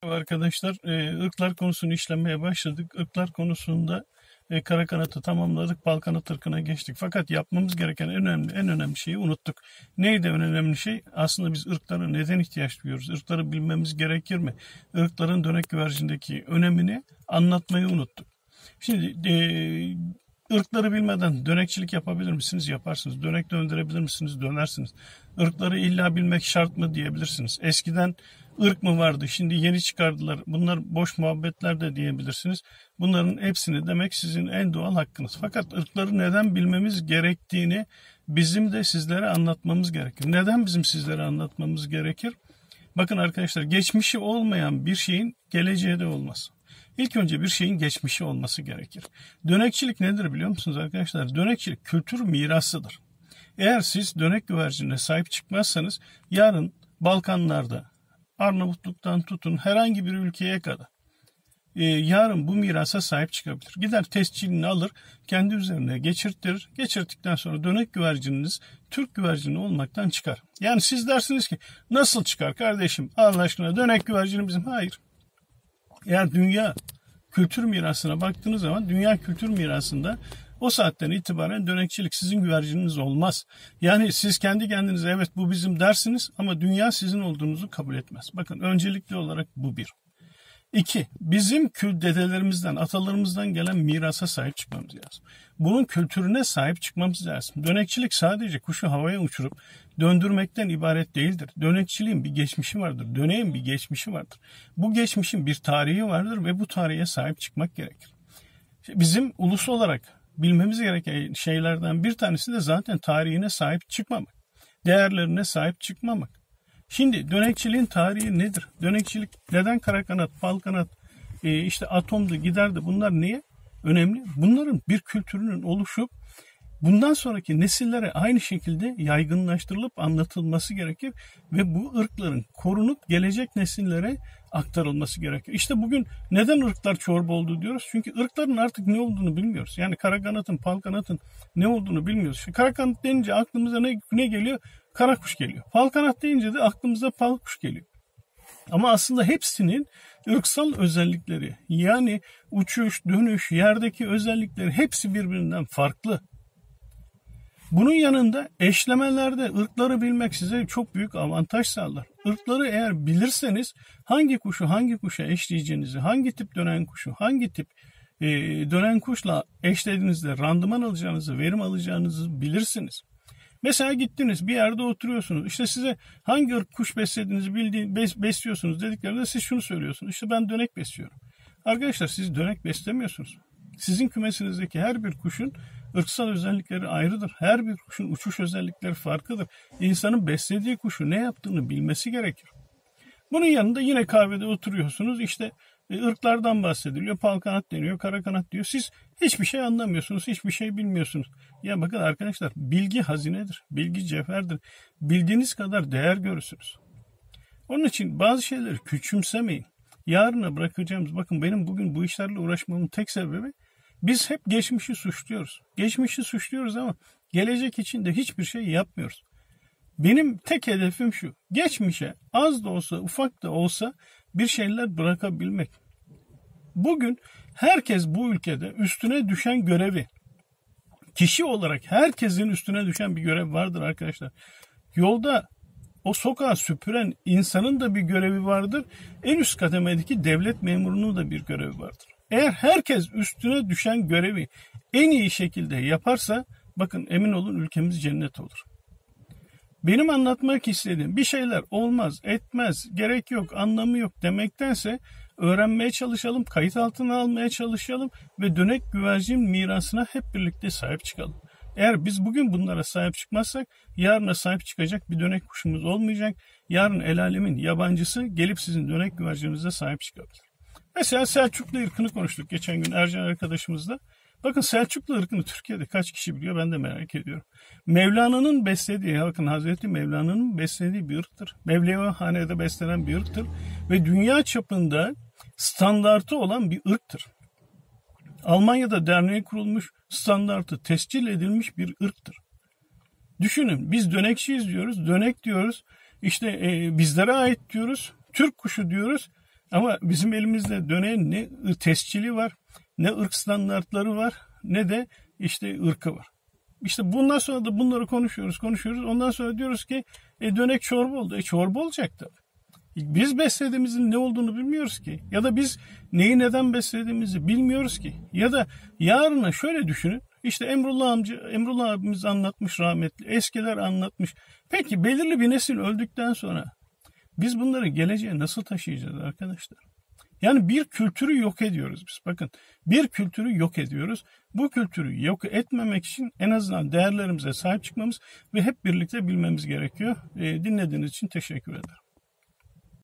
Arkadaşlar, ırklar konusunu işlemeye başladık. Irklar konusunda kara kanatı tamamladık, bal kanat ırkına geçtik. Fakat yapmamız gereken en önemli şeyi unuttuk. Neydi en önemli şey? Aslında biz ırklara neden ihtiyaç duyuyoruz? Irkları bilmemiz gerekir mi? Irkların dönek güvercindeki önemini anlatmayı unuttuk. Şimdi ırkları bilmeden dönekçilik yapabilir misiniz? Yaparsınız. Dönek döndürebilir misiniz? Dönersiniz. Irkları illa bilmek şart mı diyebilirsiniz. Eskiden ırk mı vardı? Şimdi yeni çıkardılar. Bunlar boş muhabbetler de diyebilirsiniz. Bunların hepsini demek sizin en doğal hakkınız. Fakat ırkları neden bilmemiz gerektiğini bizim de sizlere anlatmamız gerekir. Neden bizim sizlere anlatmamız gerekir? Bakın arkadaşlar, geçmişi olmayan bir şeyin geleceği de olmaz. İlk önce bir şeyin geçmişi olması gerekir. Dönekçilik nedir biliyor musunuz arkadaşlar? Dönekçilik kültür mirasıdır. Eğer siz dönek güvercinine sahip çıkmazsanız yarın Balkanlarda, Arnavutluk'tan tutun herhangi bir ülkeye kadar yarın bu mirasa sahip çıkabilir. Gider tescilini alır, kendi üzerine geçirtir. Geçirdikten sonra dönek güvercininiz Türk güvercini olmaktan çıkar. Yani siz dersiniz ki nasıl çıkar kardeşim, Allah aşkına dönek güvercini bizim. Hayır. Eğer dünya kültür mirasına baktığınız zaman dünya kültür mirasında o saatten itibaren dönekçilik sizin güvercininiz olmaz. Yani siz kendi kendinize evet bu bizim dersiniz ama dünya sizin olduğunuzu kabul etmez. Bakın, öncelikli olarak bu bir. İki, bizim dedelerimizden, atalarımızdan gelen mirasa sahip çıkmamız lazım. Bunun kültürüne sahip çıkmamız lazım. Dönekçilik sadece kuşu havaya uçurup döndürmekten ibaret değildir. Dönekçiliğin bir geçmişi vardır. Döneğin bir geçmişi vardır. Bu geçmişin bir tarihi vardır ve bu tarihe sahip çıkmak gerekir. Bizim ulus olarak bilmemiz gereken şeylerden bir tanesi de zaten tarihine sahip çıkmamak. Değerlerine sahip çıkmamak. Şimdi dönekçiliğin tarihi nedir? Dönekçilik neden kara kanat, bal kanat, işte atomdu, giderdi, bunlar niye önemli? Bunların bir kültürünün oluşup bundan sonraki nesillere aynı şekilde yaygınlaştırılıp anlatılması gerekir ve bu ırkların korunup gelecek nesillere aktarılması gerekir. İşte bugün neden ırklar çorba oldu diyoruz? Çünkü ırkların artık ne olduğunu bilmiyoruz. Yani kara kanatın, bal kanatın ne olduğunu bilmiyoruz. İşte kara kanat denince aklımıza ne geliyor? Kara kuş geliyor. Bal kanat deyince de aklımıza bal kuş geliyor. Ama aslında hepsinin ırksal özellikleri, yani uçuş, dönüş, yerdeki özellikleri hepsi birbirinden farklı. Bunun yanında eşlemelerde ırkları bilmek size çok büyük avantaj sağlar. Irkları eğer bilirseniz hangi kuşu hangi kuşa eşleyeceğinizi, hangi tip dönen kuşu hangi tip dönen kuşla eşlediğinizde randıman alacağınızı, verim alacağınızı bilirsiniz. Mesela gittiniz bir yerde oturuyorsunuz. İşte size hangi ırk kuş beslediğinizi besliyorsunuz dediklerinde siz şunu söylüyorsunuz. İşte ben dönek besliyorum. Arkadaşlar, siz dönek beslemiyorsunuz. Sizin kümesinizdeki her bir kuşun ırksal özellikleri ayrıdır. Her bir kuşun uçuş özellikleri farklıdır. İnsanın beslediği kuşu ne yaptığını bilmesi gerekir. Bunun yanında yine kahvede oturuyorsunuz. İşte ırklardan bahsediliyor. Bal kanat deniyor, kara kanat diyor. Siz hiçbir şey anlamıyorsunuz, hiçbir şey bilmiyorsunuz. Ya bakın arkadaşlar, bilgi hazinedir, bilgi cevherdir. Bildiğiniz kadar değer görürsünüz. Onun için bazı şeyleri küçümsemeyin. Yarına bırakacağımız, bakın benim bugün bu işlerle uğraşmamın tek sebebi, biz hep geçmişi suçluyoruz. Geçmişi suçluyoruz ama gelecek için de hiçbir şey yapmıyoruz. Benim tek hedefim şu: geçmişe az da olsa, ufak da olsa bir şeyler bırakabilmek. Bugün herkes bu ülkede üstüne düşen görevi, kişi olarak herkesin üstüne düşen bir görev vardır arkadaşlar. Yolda o sokağı süpüren insanın da bir görevi vardır. En üst kademedeki devlet memurunun da bir görevi vardır. Eğer herkes üstüne düşen görevi en iyi şekilde yaparsa, bakın emin olun ülkemiz cennet olur. Benim anlatmak istediğim bir şeyler olmaz, etmez, gerek yok, anlamı yok demektense öğrenmeye çalışalım, kayıt altına almaya çalışalım ve dönek güvercin mirasına hep birlikte sahip çıkalım. Eğer biz bugün bunlara sahip çıkmazsak yarına sahip çıkacak bir dönek kuşumuz olmayacak. Yarın el alemin yabancısı gelip sizin dönek güvercinize sahip çıkabilir. Mesela Selçuklu ırkını konuştuk geçen gün Ercan arkadaşımızla. Bakın, Selçuklu ırkını Türkiye'de kaç kişi biliyor, ben de merak ediyorum. Mevlana'nın beslediği, bakın Hazreti Mevlana'nın beslediği bir ırktır. Mevlevihanede beslenen bir ırktır. Ve dünya çapında standartı olan bir ırktır. Almanya'da derneği kurulmuş, standartı tescil edilmiş bir ırktır. Düşünün, biz dönekçiyiz diyoruz, dönek diyoruz, işte bizlere ait diyoruz, Türk kuşu diyoruz. Ama bizim elimizde döneğin ne tescili var, ne ırk standartları var, ne de işte ırkı var. İşte bundan sonra da bunları konuşuyoruz. Ondan sonra diyoruz ki dönek çorba oldu. Çorba olacak tabii. Biz beslediğimizin ne olduğunu bilmiyoruz ki. Ya da biz neyi neden beslediğimizi bilmiyoruz ki. Ya da yarına şöyle düşünün. İşte Emrullah abimiz anlatmış rahmetli. Eskiler anlatmış. Peki belirli bir nesil öldükten sonra biz bunları geleceğe nasıl taşıyacağız arkadaşlar? Yani bir kültürü yok ediyoruz biz. Bakın, bir kültürü yok ediyoruz. Bu kültürü yok etmemek için en azından değerlerimize sahip çıkmamız ve hep birlikte bilmemiz gerekiyor. Dinlediğiniz için teşekkür ederim.